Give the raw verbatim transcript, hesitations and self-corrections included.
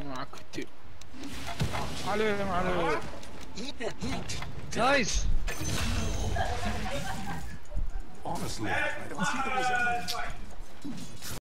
معك كتير. عليهم عليهم. نايس. Honestly, I don't see the resemblance.